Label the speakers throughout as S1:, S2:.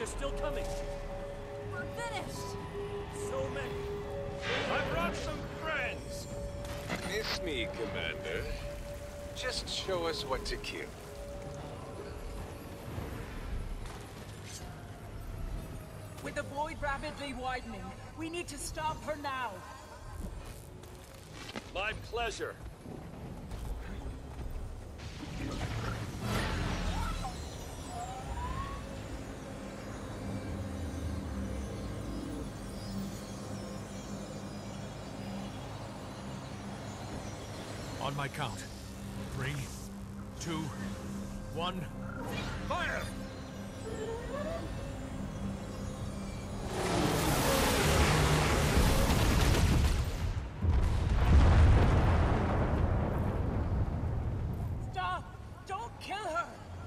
S1: still coming.
S2: We're finished.
S1: So many. I brought some friends.
S3: Miss me, Commander. Just show us what to kill.
S4: With the void rapidly widening, we need to stop her now.
S1: My pleasure.
S5: On my count. 3, 2, 1, fire!
S4: Stop! Don't kill her!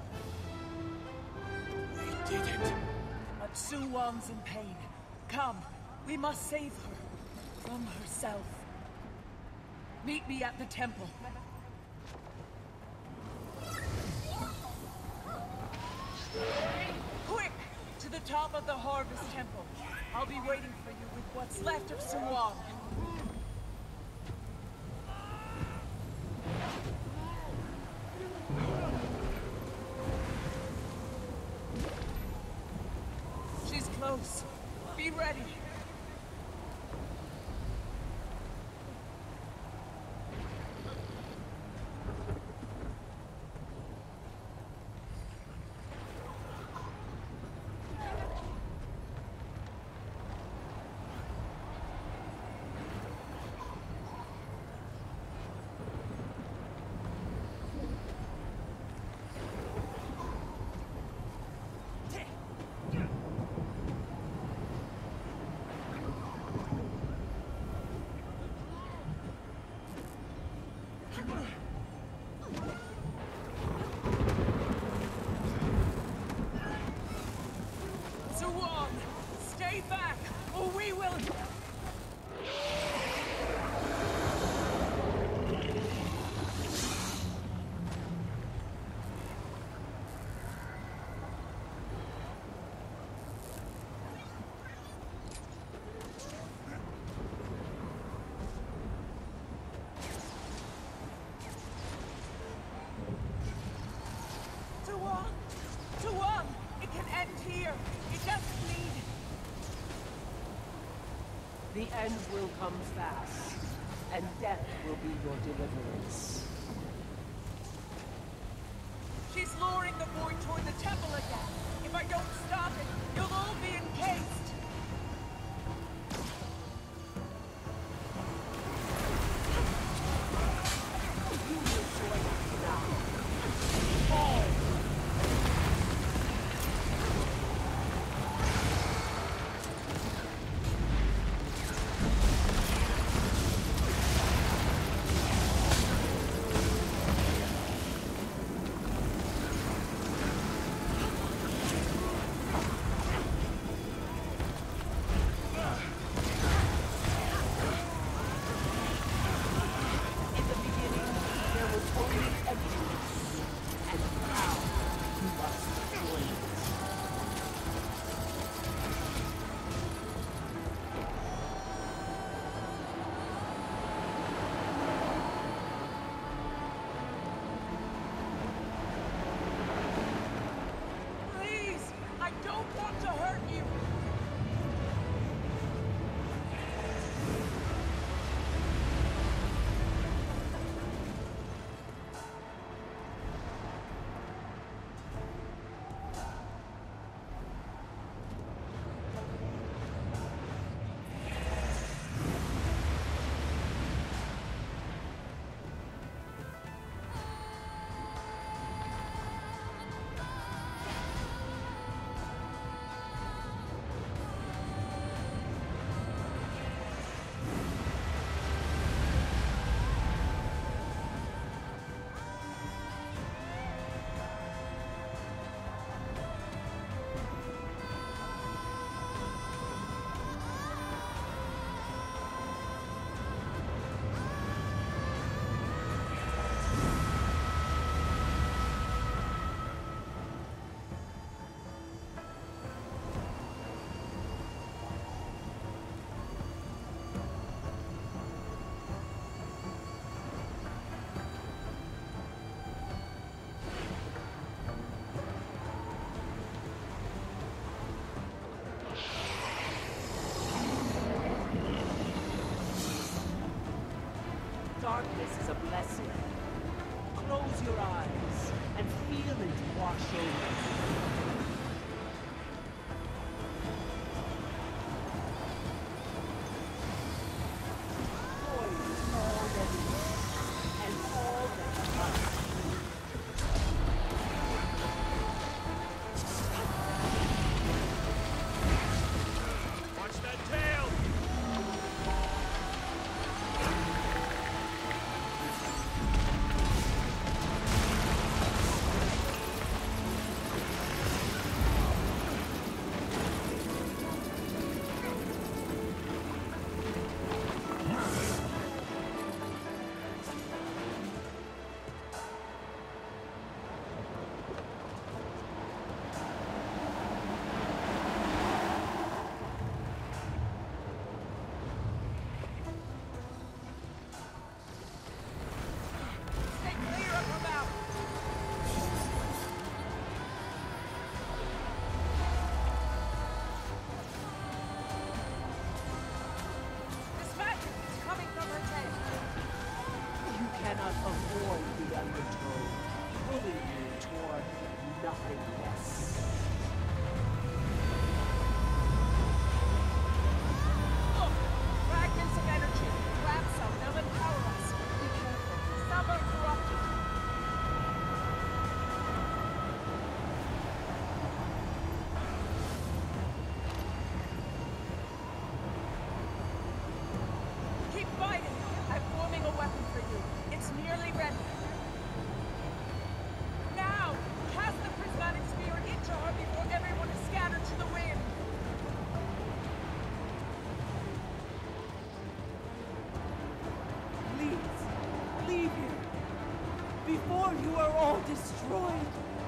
S5: We did it.
S4: But Su Wan's in pain. Come, we must save her. From herself. Meet me at the temple. Quick! To the top of the Harvest Temple. I'll be waiting for you with what's left of Su Wan. She's close. Be ready. Su Wan, stay back, or we will... Su Wan! Su Wan! It can end here! You just need...
S6: The end will come fast, and death will be your deliverance.
S4: She's luring the void toward the temple again. If I don't stop it, you'll all be encased.
S6: You will join us now.
S4: Fall!
S6: darkness is a blessing. Close your eyes and feel it wash over you. Void is all that is, and all that must be.
S1: Watch that tail!
S4: Stay clear of her mouth! This magic is coming from her tail.
S6: You cannot avoid the undertow, pulling you toward nothingness.
S4: Look! Fragments of energy. Grab some, they'll empower us. Be careful. Some are corrupted. Keep fighting. I'm forming a weapon for you. It's nearly ready. Now! Cast the prismatic sphere into her before everyone is scattered to the wind. Please, leave here. Before you are all destroyed.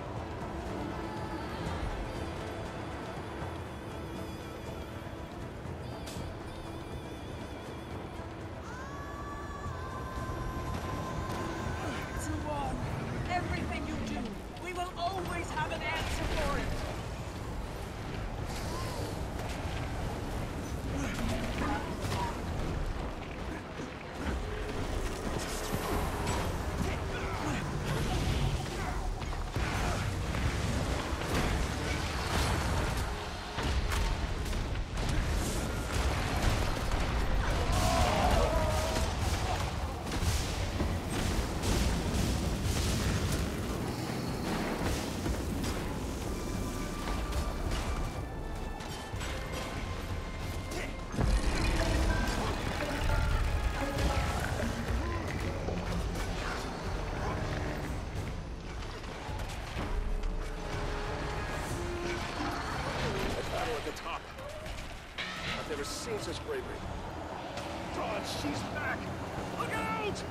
S4: Zuan, everything you do, we will always have an answer for it.
S1: Battle at the top. I've never seen such bravery. Dawn, she's back! Look out!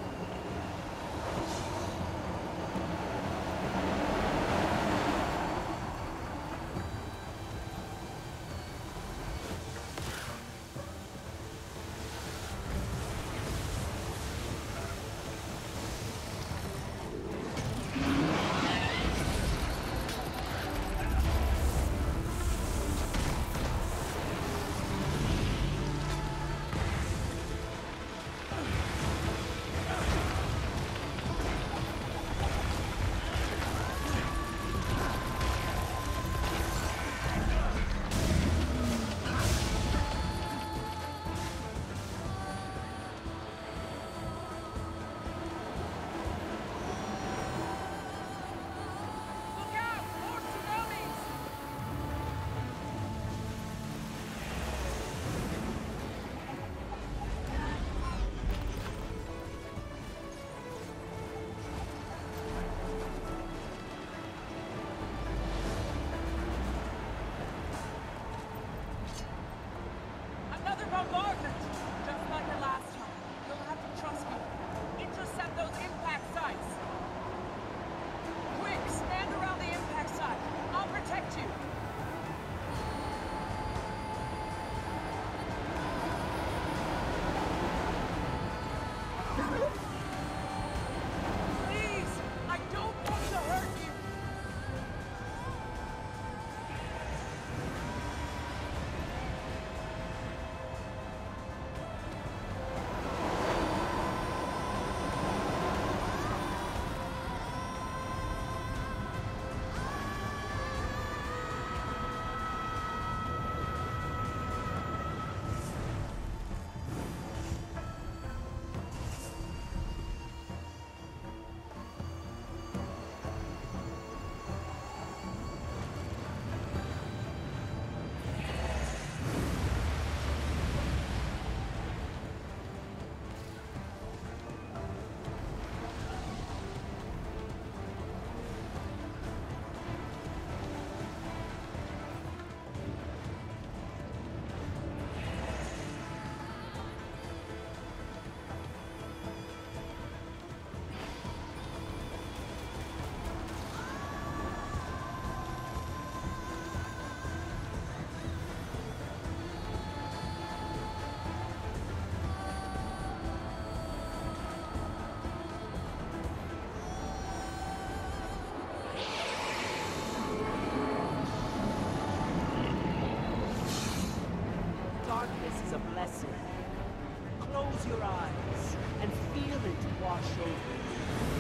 S6: Close your eyes and feel it wash over you.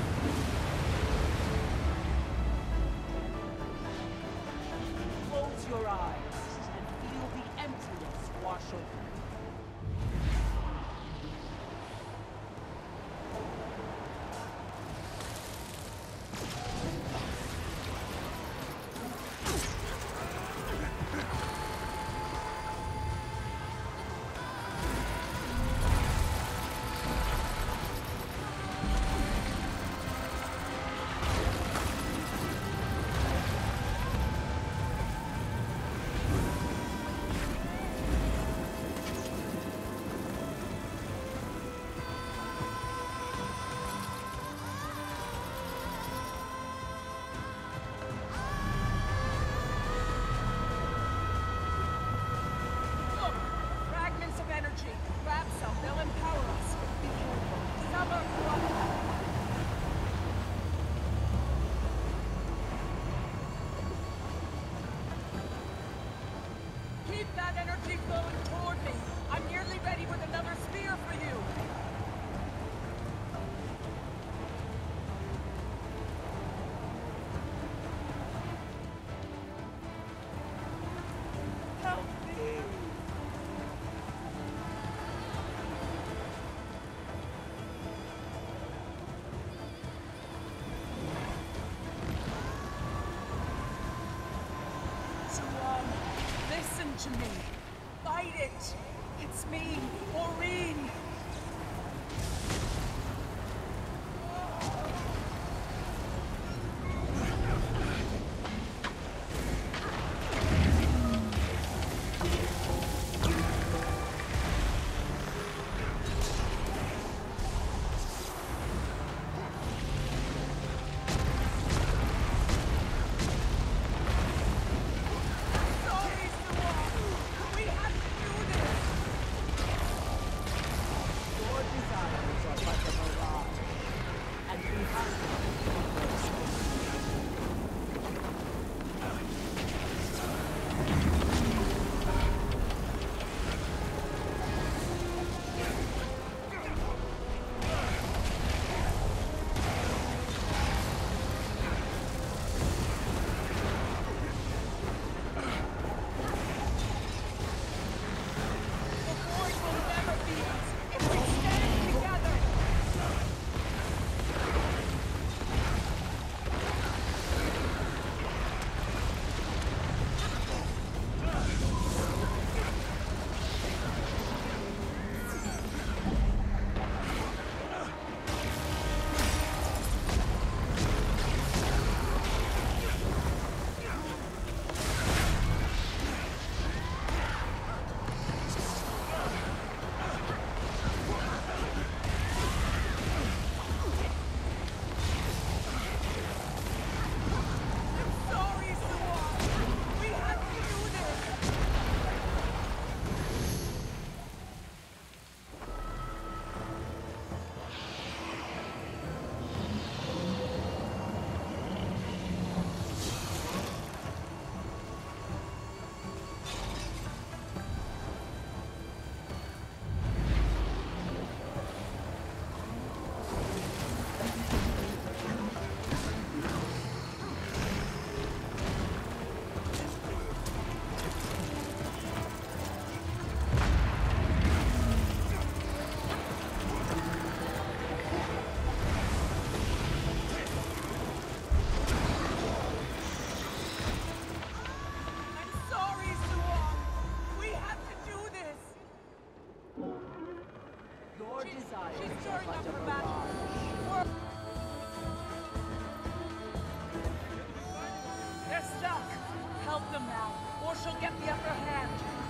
S6: Close your eyes and feel the emptiness wash over you.
S4: Grab some, they'll empower us. Be careful. Some are corrupted. Keep that energy flowing toward me. I'm nearly ready with another spear for you. Help me! Listen to me. Fight it. It's me, Maureen. She's stirring up her battle. They're stuck. Help them now, or she'll get the upper hand.